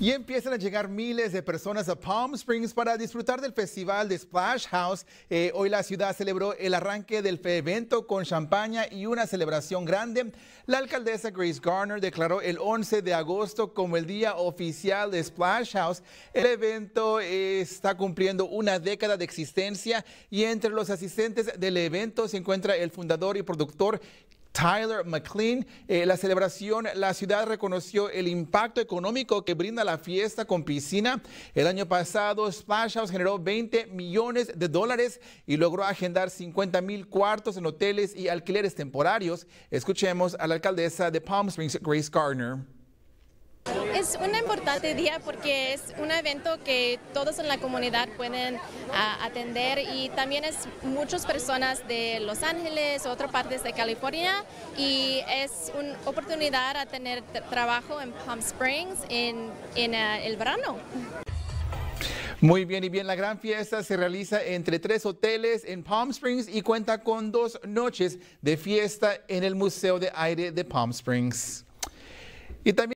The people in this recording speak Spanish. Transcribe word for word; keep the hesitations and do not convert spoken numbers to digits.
Y empiezan a llegar miles de personas a Palm Springs para disfrutar del festival de Splash House. Eh, hoy la ciudad celebró el arranque del evento con champaña y una celebración grande. La alcaldesa Grace Garner declaró el once de agosto como el día oficial de Splash House. El evento eh, está cumpliendo una década de existencia y entre los asistentes del evento se encuentra el fundador y productor Tyler McLean. Eh, la celebración, la ciudad reconoció el impacto económico que brinda la fiesta con piscina. El año pasado, Splash House generó veinte millones de dólares y logró agendar cincuenta mil cuartos en hoteles y alquileres temporarios. Escuchemos a la alcaldesa de Palm Springs, Grace Garner. Es un importante día porque es un evento que todos en la comunidad pueden uh, atender y también es muchas personas de Los Ángeles, otras partes de California, y es una oportunidad a tener trabajo en Palm Springs en, en uh, el verano. Muy bien, y bien, la gran fiesta se realiza entre tres hoteles en Palm Springs y cuenta con dos noches de fiesta en el Museo de Aire de Palm Springs. Y también